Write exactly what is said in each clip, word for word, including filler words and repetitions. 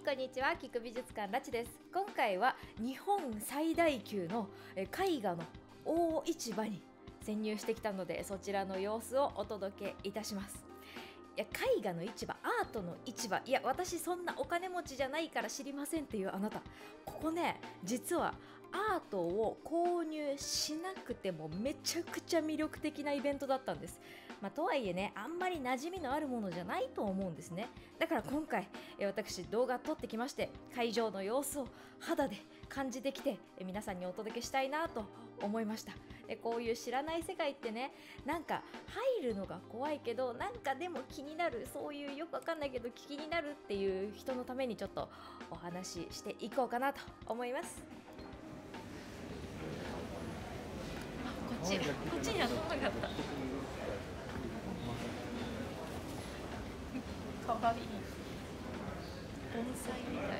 こんにちは。菊美術館ラチです。今回は日本最大級の絵画の大市場に潜入してきたので、そちらの様子をお届けいたします。いや、絵画の市場、アートの市場、いや私そんなお金持ちじゃないから知りませんっていうあなた、ここね、実はアートを購入しなくてもめちゃくちゃ魅力的なイベントだったんです。まあ、とはいえね、あんまり馴染みのあるものじゃないと思うんですね。だから今回え私動画撮ってきまして、会場の様子を肌で感じてきてえ皆さんにお届けしたいなと思いました。でこういう知らない世界ってね、なんか入るのが怖いけど、なんかでも気になる、そういうよくわかんないけど気になるっていう人のためにちょっとお話ししていこうかなと思います。こっち、こっちには来なかった。かわいい。盆栽みたい。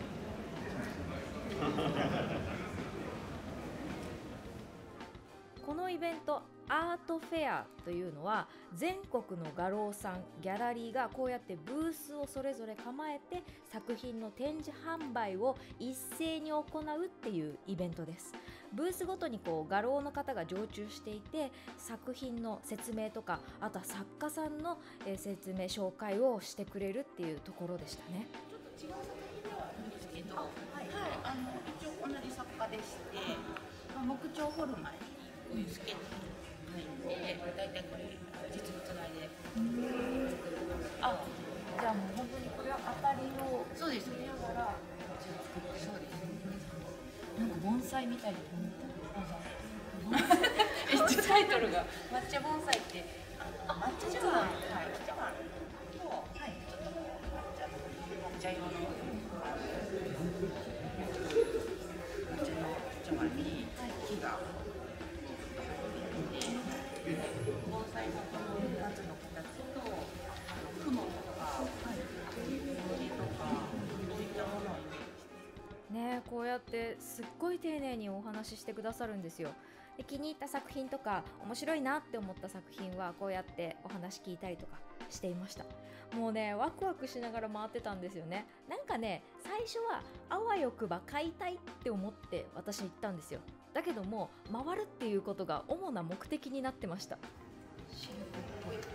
このイベント、アートフェアというのは、全国の画廊さん、ギャラリーがこうやってブースをそれぞれ構えて作品の展示販売を一斉に行うっていうイベントです。ブースごとにこう画廊の方が常駐していて、作品の説明とか、あとは作家さんの説明紹介をしてくれるっていうところでしたね。 ちょっと違う作品ではあるんですけど、はい、はい、あの一応同じ作家でして、まあ、木彫ホルマンにこういうスケッチを書いて、だいたいこれ実物大で。 あ、じゃあもう本当にこれは当たりをそうですね。 見ながらそうです。 なんか盆栽みたいにえっとタイトルが抹茶盆栽って、 あ、抹茶茶碗、はい、茶碗と、はい、ちょっと抹茶の抹茶用の抹茶の茶碗に木が入っていて、盆栽のこのふたつの形と、あの雲とか森とかそういったものをイメージしてね、こうやってすっごい丁寧にお話ししてくださるんですよ。で気に入った作品とか面白いなって思った作品はこうやってお話聞いたりとかしていました。もうね、ワクワクしながら回ってたんですよね。なんかね、最初はあわよくば買いたいって思って私行ったんですよ。だけども回るっていうことが主な目的になってました。 シルクっぽい。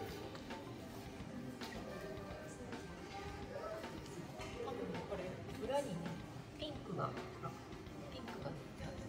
多分これ裏にね、ピンクがピンクが塗ってある。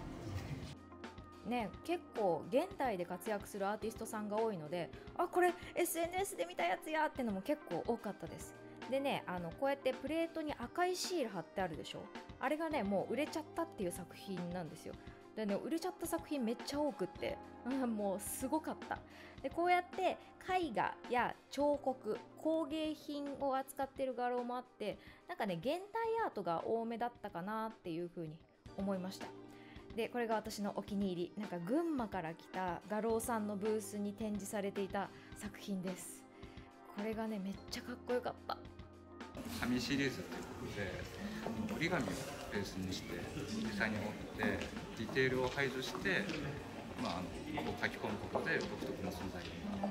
ね、結構現代で活躍するアーティストさんが多いので、あ、これ エスエヌエス で見たやつやってのも結構多かったです。でね、あのこうやってプレートに赤いシール貼ってあるでしょ。あれがね、もう売れちゃったっていう作品なんですよ。でね、売れちゃった作品めっちゃ多くって、うん、もうすごかった。でこうやって絵画や彫刻、工芸品を扱っている画廊もあって、なんかね、現代アートが多めだったかなっていう風に思いました。でこれが私のお気に入り、なんか群馬から来た画廊さんのブースに展示されていた作品です。これがね、めっちゃかっこよかった。 紙シリーズということで、折り紙をベースにして実際に折ってディテールを排除して、まあ、あのこう書き込むことで独特の存在感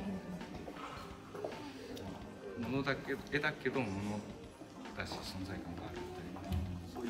が、ものだけ絵だけどものだし存在感があるみたいな、そういう。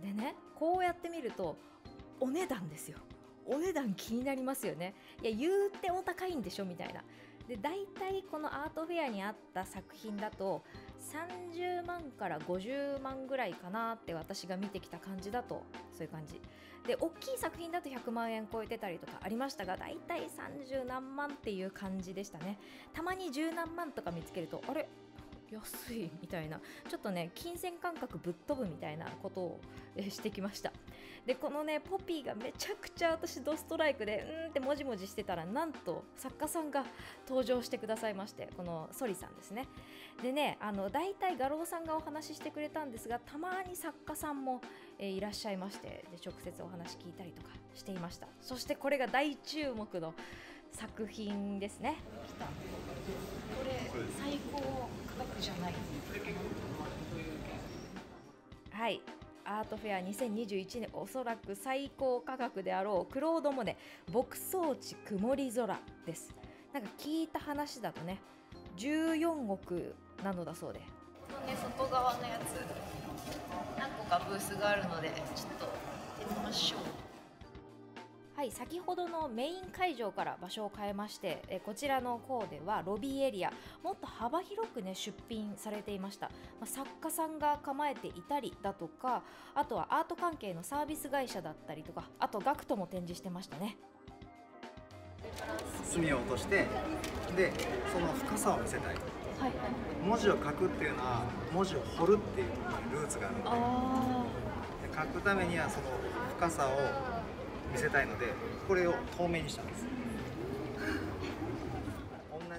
でね、こうやって見るとお値段ですよ。お値段気になりますよね。いや、言うてお高いんでしょみたいな。でだいたいこのアートフェアにあった作品だとさんじゅうまんからごじゅうまんぐらいかなって私が見てきた感じだと、そういう感じで、大きい作品だとひゃくまんえん超えてたりとかありましたが、だいたいさんじゅうなんまんっていう感じでしたね。たまにじゅうなんまんとか見つけると、あれ安いみたいな、ちょっとね、金銭感覚ぶっ飛ぶみたいなことをしてきました。でこのね、ポピーがめちゃくちゃ私ドストライクで、うーんってもじもじしてたら、なんと作家さんが登場してくださいまして、このソリさんですね。でね、あのだいたい画廊さんがお話ししてくれたんですが、たまに作家さんも、えー、いらっしゃいまして、で直接お話聞いたりとかしていました。そしてこれが大注目の作品ですね。来た。これ最高価格じゃない。はい、アートフェアにせんにじゅういちねん、おそらく最高価格であろうクロード・モネ牧草地曇り空です。なんか聞いた話だとね、じゅうよんおくなのだそうで、 ね、外側のやつ何個かブースがあるのでちょっと行ってみましょう。はい、先ほどのメイン会場から場所を変えまして、えこちらの方ではロビーエリアもっと幅広くね出品されていました。まあ、作家さんが構えていたりだとか、あとはアート関係のサービス会社だったりとか、あとガクトも展示してましたね。 墨を落としてでその深さを見せたい。 はい、 文字を書くっていうのは文字を彫るっていうルーツがあるので、 あで書くためにはその深さを見せたいのでこれを透明にしたんです。同じ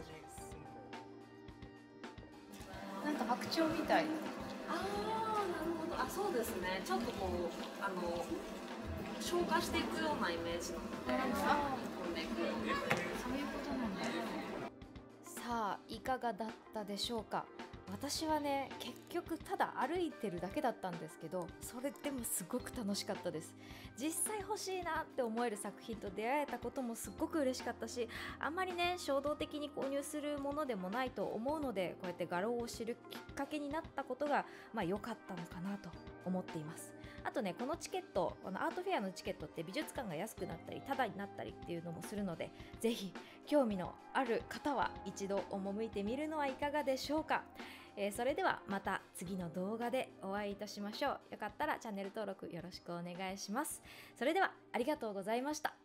なんか白鳥みたい。 ああ、なるほど。あ、そうですね。ちょっとこうあの消化していくようなイメージなので、飛んでいくような。 そういうことなんだ。さあ、いかがだったでしょうか。私はね、結局ただ歩いてるだけだったんですけど、それでもすごく楽しかったです。実際欲しいなって思える作品と出会えたこともすっごく嬉しかったし、あんまりね衝動的に購入するものでもないと思うので、こうやって画廊を知るきっかけになったことがまあ良かったのかなと思っています。あとね、このチケット、このアートフェアのチケットって美術館が安くなったりタダになったりっていうのもするので、ぜひ興味のある方は一度赴いてみるのはいかがでしょうか。えー、それではまた次の動画でお会いいたしましょう。よかったらチャンネル登録よろしくお願いします。それではありがとうございました。